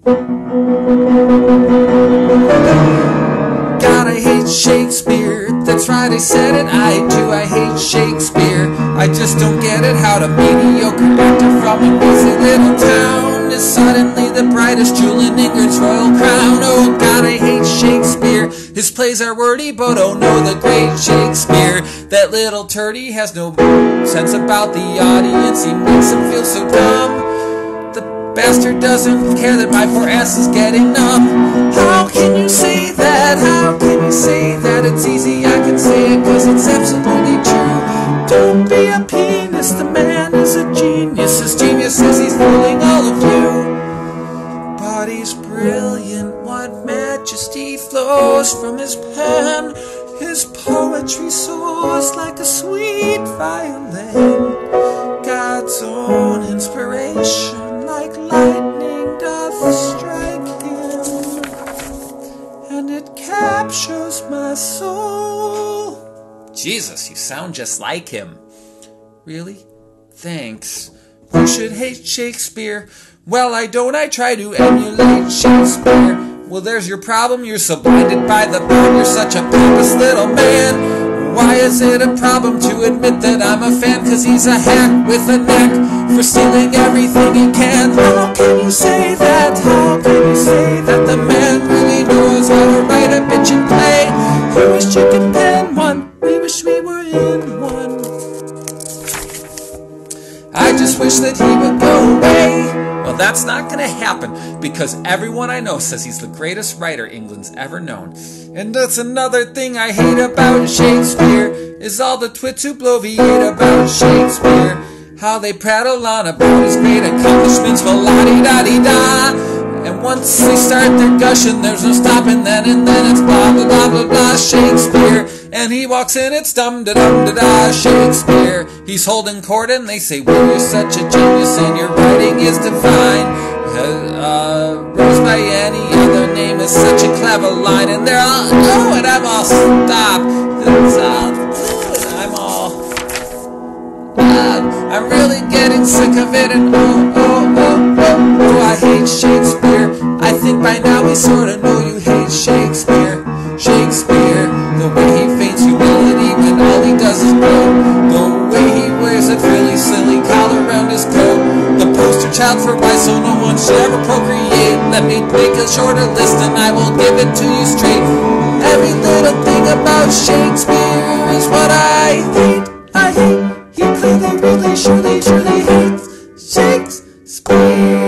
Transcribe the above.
God, I hate Shakespeare. That's right, I said it, I do. I hate Shakespeare. I just don't get it how the mediocre actor from a busy little town is suddenly the brightest jewel in England's royal crown. Oh God, I hate Shakespeare. His plays are wordy, but oh no, the great Shakespeare. That little turdy has no sense about the audience. He makes him feel so dumb. Bastard doesn't care that my poor ass is getting numb. How can you say that? How can you say that? It's easy, I can say it cause it's absolutely true. Don't be a penis, the man is a genius. His genius is he's fooling all of you. But he's brilliant, what majesty flows from his pen. His poetry soars like a sweet violin. God's own inspiration like lightning doth strike him, and it captures my soul. Jesus, you sound just like him. Really? Thanks. You should hate Shakespeare. Well, I don't. I try to emulate Shakespeare. Well, there's your problem. You're so blinded by the bone. You're such a pompous little man. Why is it a problem to admit that I'm a fan? Cause he's a hack with a knack for stealing everything he can. How can you say that? How can you say that the man really knows how to write a bitchin' play? We wish you could pen one. We wish we were in one. I just wish that he would go away. Well, that's not gonna happen because everyone I know says he's the greatest writer England's ever known. And that's another thing I hate about Shakespeare, is all the twits who bloviate about Shakespeare. How they prattle on about his great accomplishments, well la-di-da-di-da. And once they start their gushing, there's no stopping then, and then it's blah blah blah blah blah Shakespeare. And he walks in, it's dum-da-dum-da-da Shakespeare. He's holding court and they say, well, you're such a genius and your writing is divine. Rose by any other name is such a clever line. And they're all, oh, and I'm all, stop. I'm really getting sick of it, and oh, I hate Shakespeare. I think by now we sorta know you hate Shakespeare. Shakespeare, the way he feigns humility when all he does is blow. The way he wears a really silly collar around his coat. The poster child for why so no one should ever procreate. Let me make a shorter list and I will give it to you straight. Every little thing about Shakespeare is what I hate. I hate. He clearly, really, surely hates Shakespeare.